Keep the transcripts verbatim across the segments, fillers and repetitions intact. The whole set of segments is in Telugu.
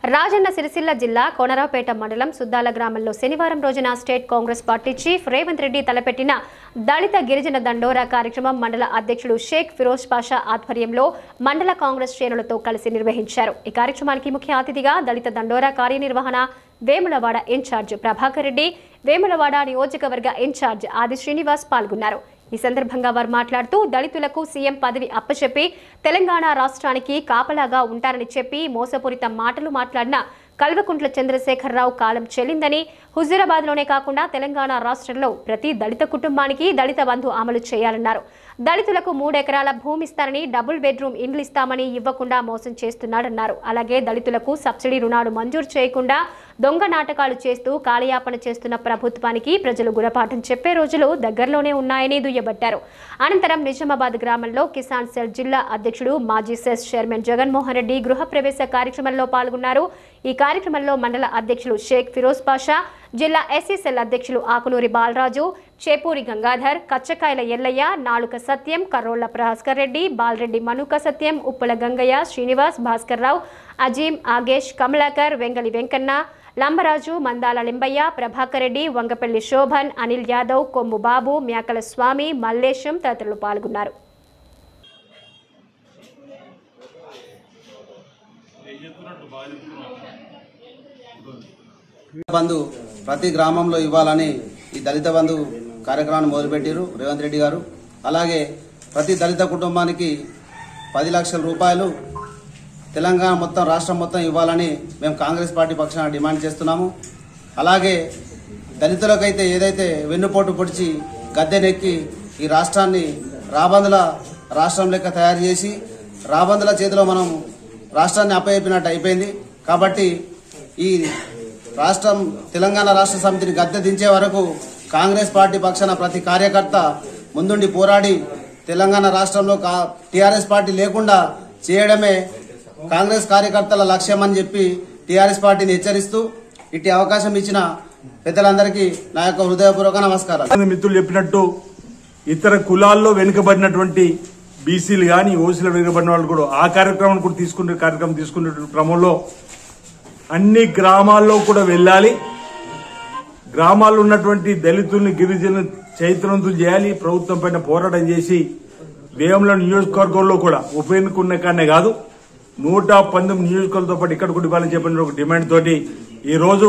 రాజన్న సిరిసిల్ల జిల్లా కోనరావుపేట మండలం సుద్దాల గ్రామంలో శనివారం రోజున state Congress party chief Revanth Reddy తలపెట్టిన దళిత గిరిజన దండోరా కార్యక్రమం మండల అధ్యక్షుడు షేక్ ఫిరోజ్ పాషా ఆధ్వర్యంలో మండల కాంగ్రెస్ శ్రేణులతో కలిసి నిర్వహించారు। ఈ కార్యక్రమానికి ముఖ్య అతిథిగా దళిత దండోరా కార్యనిర్వహణ వేములవాడ ఇన్ఛార్జ్ ప్రభాకర్ రెడ్డి, వేములవాడ నియోజకవర్గ ఇన్ఛార్జ్ ఆది శ్రీనివాస్ పాల్గొన్నారు। ఈ సందర్భంగా వారు మాట్లాడుతూ దళితులకు సీఎం పదవి అప్పచెప్పి తెలంగాణ రాష్ట్రానికి కాపలాగా ఉంటారని చెప్పి మోసపూరిత మాటలు మాట్లాడిన కల్వకుంట్ల చంద్రశేఖరరావు కాలం చెల్లిందని, హుజూరాబాద్లోనే కాకుండా తెలంగాణ రాష్ట్రంలో ప్రతి దళిత కుటుంబానికి దళిత బంధు అమలు చేయాలన్నారు। దళితులకు మూడెకరాల భూమి ఇస్తారని, డబుల్ బెడ్రూమ్ ఇండ్లు ఇస్తామని ఇవ్వకుండా మోసం చేస్తున్నాడన్నారు। అలాగే దళితులకు సబ్సిడీ రుణాలు మంజూరు చేయకుండా దొంగ నాటకాలు చేస్తూ కాలయాపన చేస్తున్న ప్రభుత్వానికి ప్రజలు గుణపాఠం చెప్పే రోజులు దగ్గరలోనే ఉన్నాయని దుయ్యబట్టారు। అనంతరం నిజామాబాద్ గ్రామంలో కిసాన్ సెల్ జిల్లా అధ్యక్షుడు మాజీ సెస్ చైర్మన్ జగన్మోహన్ రెడ్డి గృహప్రవేశ కార్యక్రమంలో పాల్గొన్నారు। ఈ కార్యక్రమంలో మండల అధ్యక్షులు షేక్ ఫిరోజ్ పాషా, జిల్లా ఎస్సీ సెల్ అధ్యక్షులు ఆకునూరి బాలరాజు, చేపూరి గంగాధర్, కచ్చకాయల ఎల్లయ్య, నాలుక సత్యం, కర్రోళ్ల భాస్కర్ రెడ్డి, బాలరెడ్డి మనుక సత్యం, ఉప్పల గంగయ్య, శ్రీనివాస్, భాస్కర్ రావు, అజీం, ఆగేష్, కమలాకర్, వెంగలి వెంకన్న, లంబరాజు, మందాల లింబయ్య, ప్రభాకర్ రెడ్డి, వంగపల్లి శోభన్, అనిల్ యాదవ్, కొమ్ము బాబు, మ్యాకల స్వామి, మల్లేశం తదితరులు పాల్గొన్నారు। బంధు ప్రతి గ్రామంలో ఇవ్వాలని ఈ దళిత బంధు కార్యక్రమాన్ని మొదలుపెట్టారు రేవంత్ రెడ్డి గారు। అలాగే ప్రతి దళిత కుటుంబానికి పది లక్షల రూపాయలు తెలంగాణ మొత్తం రాష్ట్రం మొత్తం ఇవ్వాలని మేము కాంగ్రెస్ పార్టీ పక్షాన డిమాండ్ చేస్తున్నాము। అలాగే దళితులకైతే ఏదైతే వెన్నుపోటు పొడిచి గద్దెనెక్కి ఈ రాష్ట్రాన్ని రాబందుల రాష్ట్రం లెక్క తయారు చేసి రాబందుల చేతిలో మనం రాష్ట్రాన్ని అప్పచెప్పినట్టు అయిపోయింది। కాబట్టి ఈ రాష్ట్రం తెలంగాణ రాష్ట్ర సమితిని గద్దె దించే వరకు కాంగ్రెస్ పార్టీ పక్షాన ప్రతి కార్యకర్త ముందుండి పోరాడి తెలంగాణ రాష్ట్రంలో టీఆర్ఎస్ పార్టీ లేకుండా చేయడమే కాంగ్రెస్ కార్యకర్తల లక్ష్యం అని చెప్పి టీఆర్ఎస్ పార్టీని హెచ్చరిస్తూ ఇట్టి అవకాశం ఇచ్చిన పెద్దలందరికీ నా యొక్క హృదయపూర్వక నమస్కారాలు। మిత్రులు చెప్పినట్టు ఇతర కులాల్లో వెనుకబడినటువంటి బీసీలు కానీ ఓసీలు వెనుకబడిన వాళ్ళు కూడా ఆ కార్యక్రమాన్ని కూడా తీసుకునే కార్యక్రమం తీసుకునే క్రమంలో అన్ని గ్రామాల్లో కూడా వెళ్ళాలి, గ్రామాల్లో ఉన్నటువంటి దళితుల్ని గిరిజనులను చైతన్యవంతులు చేయాలి, ప్రభుత్వం పైన పోరాటం చేసి వేముల నియోజకవర్గంలో కూడా ఉప ఎన్నికన్న కానే కాదు నూట పంతొమ్మిది నియోజకవర్గాలతో పాటు ఇక్కడ కూడా ఇవ్వాలని చెప్పిన ఒక డిమాండ్ తోటి ఈ రోజు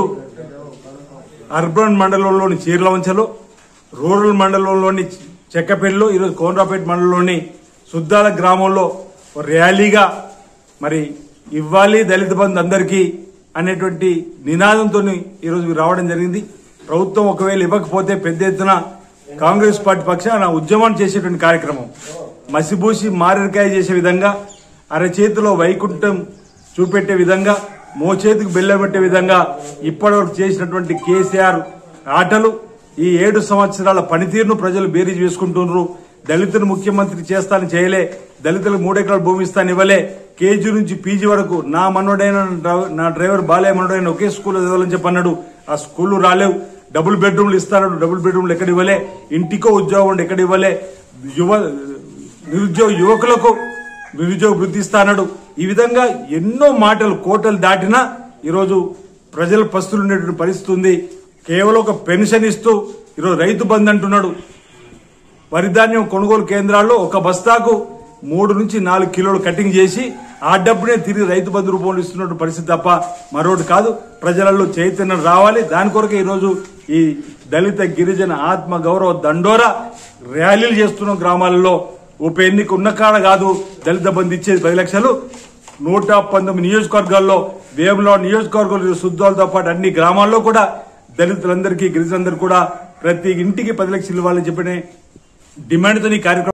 అర్బన్ మండలంలోని చీర్లవంచలో, రూరల్ మండలంలోని చెక్కపల్లిలో, ఈరోజు కోనరావుపేట మండలంలోని సుద్దాల గ్రామంలో ర్యాలీగా మరి ఇవ్వాలి దళిత బంధు అందరికీ అనేటువంటి నినాదంతో ఈరోజు రావడం జరిగింది। ప్రభుత్వం ఒకవేళ ఇవ్వకపోతే పెద్ద ఎత్తున కాంగ్రెస్ పార్టీ పక్షాన ఉద్యమం చేసేటువంటి కార్యక్రమం మసిబూసి మారేడుకాయ చేసే విధంగా, అరచేతిలో వైకుంఠం చూపెట్టే విధంగా, మోచేతికి బెల్లం పెట్టే విధంగా ఇప్పటివరకు చేసినటువంటి కేసీఆర్ ఆటలు ఈ ఏడు సంవత్సరాల పనితీరును ప్రజలు బేరీజ్ వేసుకుంటున్నారు। దళితులు ముఖ్యమంత్రి చేస్తానని చేయలే, దళితులకు మూడెకరాల భూమి ఇస్తాను ఇవ్వలే, కేజీ నుంచి పీజీ వరకు నా మనోడైన నా డ్రైవర్ బాలయ్య మనోడైన ఒకే స్కూల్లో చదవాలని చెప్పి అన్నాడు, ఆ స్కూళ్లు రాలేవు। డబుల్ బెడ్రూమ్లు ఇస్తాడు, డబుల్ బెడ్రూమ్లు ఎక్కడ ఇవ్వలే, ఇంటికో ఉద్యోగం ఎక్కడ ఇవ్వలే, యువ నిరుద్యోగ యువకులకు నిరుద్యోగ వృద్ధి ఇస్తాడు। ఈ విధంగా ఎన్నో మాటలు కోటలు దాటినా ఈరోజు ప్రజల పస్తులు ఉండేటువంటి పరిస్థితి ఉంది। కేవలం ఒక పెన్షన్ ఇస్తూ ఈరోజు రైతు బంధు అంటున్నాడు, వరిధాన్యం కొనుగోలు కేంద్రాల్లో ఒక బస్తాకు మూడు నుంచి నాలుగు కిలోలు కటింగ్ చేసి ఆ డబ్బునే తిరిగి రైతు బంధు రూపంలో ఇస్తున్న పరిస్థితి తప్ప మరొకటి కాదు। ప్రజలలో చైతన్యం రావాలి, దాని కొరకే ఈరోజు ఈ దళిత గిరిజన ఆత్మ గౌరవ దండోరా ర్యాలీలు చేస్తున్న గ్రామాలలో ఉప ఎన్నిక ఉన్న కాడ కాదు దళిత బంధు ఇచ్చేది పది లక్షలు నూట పంతొమ్మిది నియోజకవర్గాల్లో వేములవాడ నియోజకవర్గంలో సుద్దాలతో పాటు అన్ని గ్రామాల్లో కూడా దళితులందరికీ గిరిజనులందరికీ కూడా ప్రతి ఇంటికి పది లక్షలు ఇవ్వాలని చెప్పిన డిమాండ్తో ఈ కార్యక్రమం